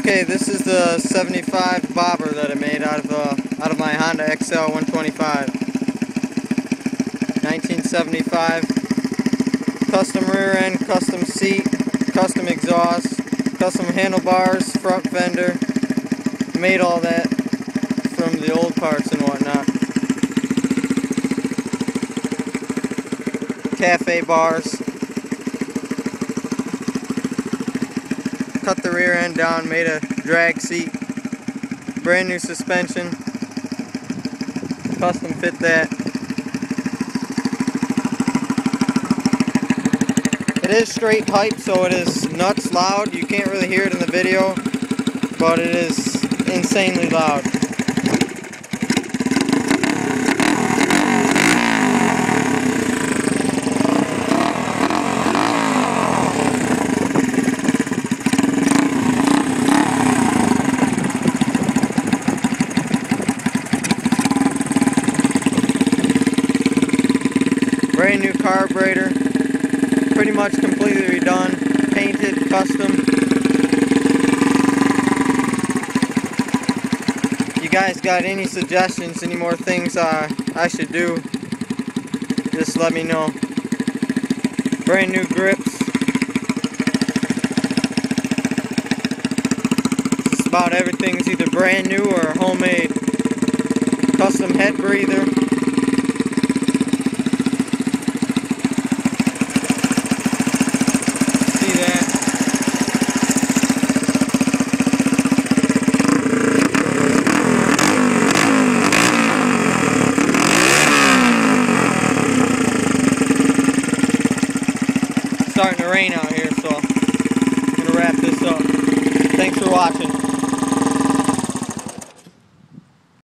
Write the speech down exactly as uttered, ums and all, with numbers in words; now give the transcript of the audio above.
Okay, this is the seventy-five bobber that I made out of uh, out of my Honda X L one twenty-five. nineteen seventy-five. Custom rear end, custom seat, custom exhaust, custom handlebars, front fender. Made all that from the old parts and whatnot. Cafe bars. Cut the rear end down, made a drag seat. Brand new suspension. Custom fit that. It is straight pipe, so it is nuts loud. You can't really hear it in the video, but it is insanely loud. Brand new carburetor, pretty much completely redone, painted, custom. You guys got any suggestions, any more things uh, I should do, just let me know. Brand new grips. Just about everything's either brand new or homemade. Custom head breather. Starting to rain out here, so I'm gonna wrap this up. Thanks for watching.